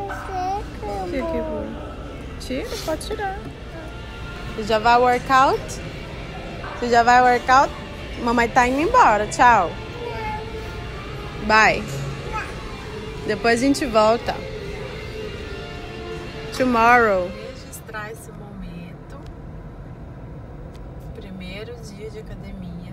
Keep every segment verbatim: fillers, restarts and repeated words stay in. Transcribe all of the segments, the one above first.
Que que foi? Tira, pode tirar. Você já vai workout? Você já vai workout? Mamãe tá indo embora, tchau. Bye. Depois a gente volta. Tomorrow. Registrar esse momento. Primeiro dia de academia.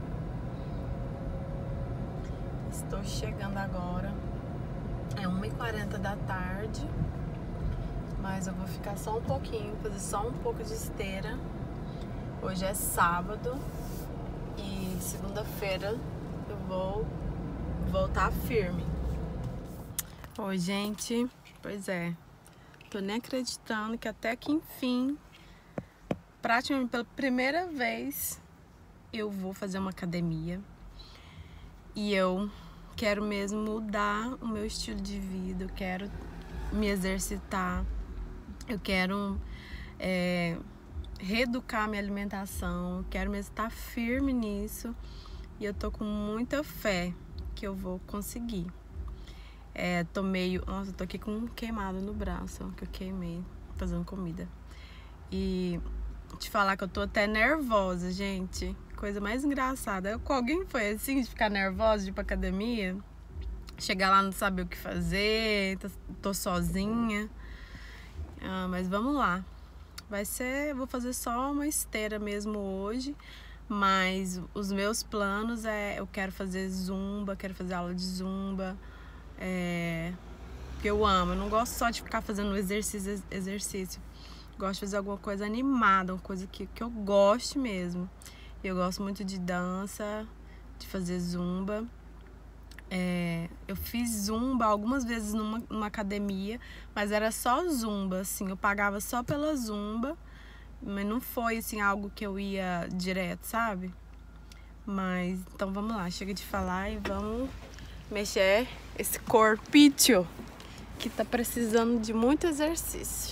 Estou chegando agora. É uma e quarenta da tarde. Mas eu vou ficar só um pouquinho, fazer só um pouco de esteira. Hoje é sábado. E segunda-feira eu vou voltar firme. Oi, gente. Pois é. Tô nem acreditando que até que enfim, praticamente pela primeira vez, eu vou fazer uma academia. E eu quero mesmo mudar o meu estilo de vida. Eu quero me exercitar. Eu quero é, reeducar minha alimentação. Eu quero mesmo estar firme nisso. E eu tô com muita fé que eu vou conseguir. É, tô meio... Nossa, eu tô aqui com um queimado no braço, ó, que eu queimei fazendo comida. E te falar que eu tô até nervosa, gente. Coisa mais engraçada. Com alguém foi assim, de ficar nervosa, de ir pra academia? Chegar lá não saber o que fazer, tô, tô sozinha. Ah, mas vamos lá. Vai ser... Vou fazer só uma esteira mesmo hoje. Mas os meus planos é... Eu quero fazer zumba, quero fazer aula de zumba. É, que eu amo, eu não gosto só de ficar fazendo exercício, exercício. Gosto de fazer alguma coisa animada, uma coisa que, que eu goste mesmo. Eu gosto muito de dança, de fazer zumba. É, eu fiz zumba algumas vezes numa, numa academia, mas era só zumba, assim, eu pagava só pela zumba, mas não foi assim algo que eu ia direto, sabe? Mas então vamos lá, chega de falar e vamos mexer esse corpício que tá precisando de muito exercício.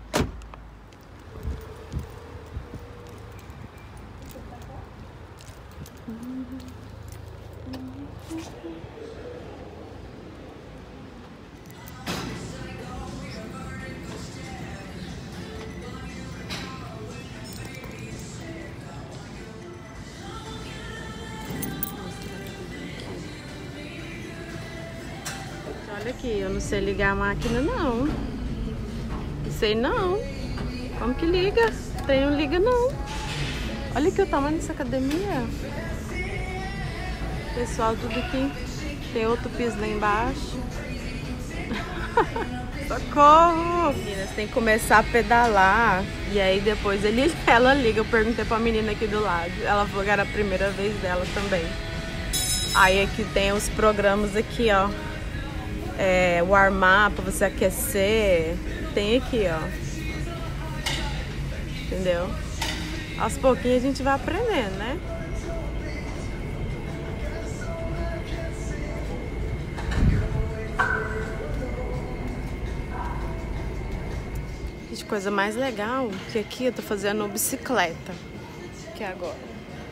Olha aqui, eu não sei ligar a máquina não. Não sei não. Como que liga? Tem não liga não. Olha aqui o tamanho dessa academia. Pessoal, tudo aqui. Tem outro piso lá embaixo. Socorro! Meninas, tem que começar a pedalar. E aí depois ele, ela liga. Eu perguntei pra menina aqui do lado. Ela falou que era a primeira vez dela também. Aí aqui tem os programas aqui, ó. É, o armar pra você aquecer. Tem aqui, ó. Entendeu? Aos pouquinhos a gente vai aprendendo, né? Gente, coisa mais legal que aqui eu tô fazendo bicicleta. Que é agora.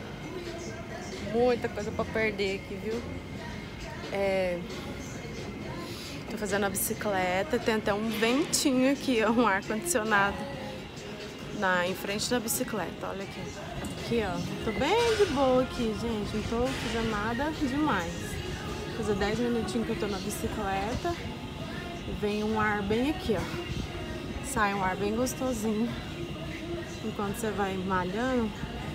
Muita coisa pra perder aqui, viu? É... Tô fazendo a bicicleta, tem até um ventinho aqui, ó, um ar-condicionado na, em frente da bicicleta, olha aqui. Aqui, ó, tô bem de boa aqui, gente, não tô fazendo nada demais. Vou fazer dez minutinhos que eu tô na bicicleta e vem um ar bem aqui, ó. Sai um ar bem gostosinho enquanto você vai malhando.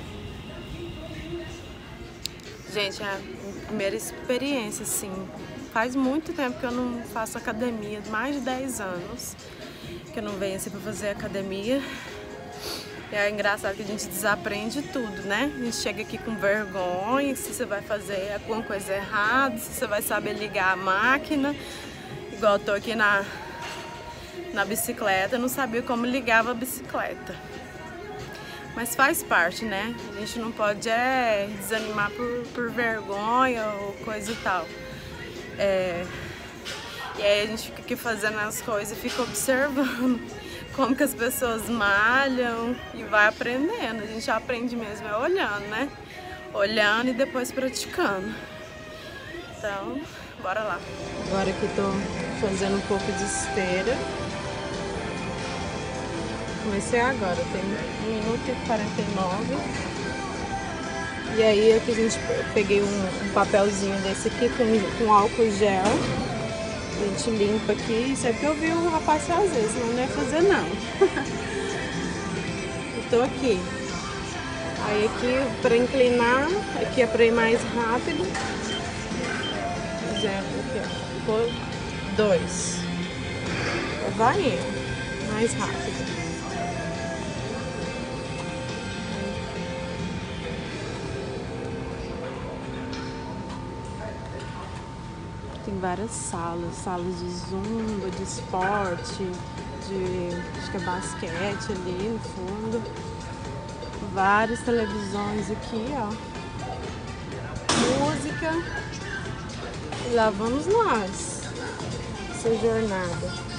Gente, é a minha primeira experiência, assim. Faz muito tempo que eu não faço academia, mais de dez anos que eu não venho assim pra fazer academia. E é engraçado que a gente desaprende tudo, né? A gente chega aqui com vergonha, se você vai fazer alguma coisa errada, se você vai saber ligar a máquina. Igual eu tô aqui na, na bicicleta, eu não sabia como ligava a bicicleta. Mas faz parte, né? A gente não pode é, desanimar por, por vergonha ou coisa e tal. É, e aí a gente fica aqui fazendo as coisas e fica observando como que as pessoas malham e vai aprendendo. A gente aprende mesmo é olhando, né? Olhando e depois praticando. Então, Bora lá. Agora que tô fazendo um pouco de esteira. Comecei agora, tem um minuto e quarenta e nove. E aí aqui a gente, eu peguei um, um papelzinho desse aqui com, com álcool gel. A gente limpa aqui. Isso é porque eu vi o rapaz fazer, senão não ia fazer não. Eu tô aqui. Aí aqui para inclinar, aqui é para ir mais rápido. Por exemplo, aqui ó, dois. Vai indo mais rápido. Tem várias salas, salas de zumba, de esporte, de acho que é basquete ali no fundo. Várias televisões aqui, ó. Música. E lá vamos nós. Essa jornada.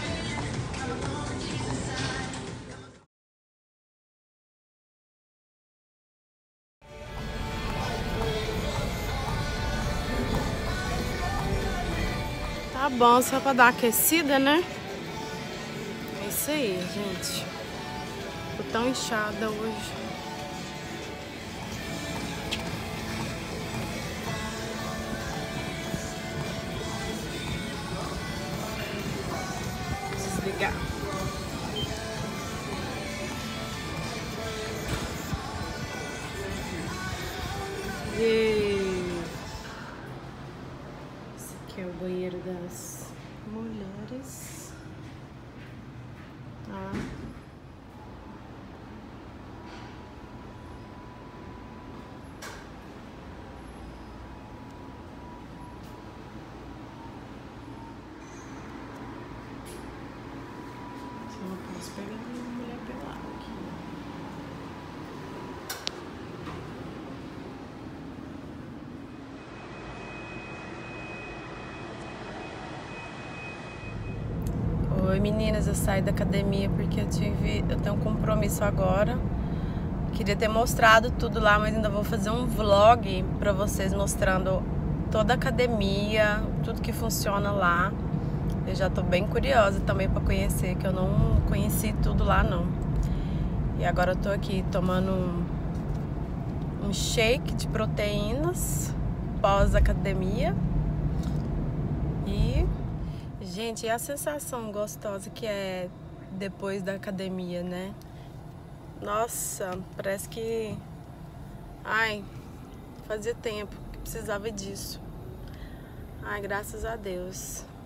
Tá bom, só pra dar uma aquecida, né? É isso aí, gente. Tô tão inchada hoje. Desligar. E... esse aqui é o banheiro das mulheres. Tá. Eu não posso pegar nenhuma mulher pelada aqui. Oi meninas, eu saí da academia porque eu tive, eu tenho um compromisso agora. Queria ter mostrado tudo lá, mas ainda vou fazer um vlog pra vocês mostrando toda a academia, tudo que funciona lá. Eu já tô bem curiosa também pra conhecer, que eu não conheci tudo lá não. E agora eu tô aqui tomando um, um shake de proteínas pós-academia. E, gente, e a sensação gostosa que é depois da academia, né? Nossa, parece que... ai, fazia tempo que precisava disso. Ai, graças a Deus.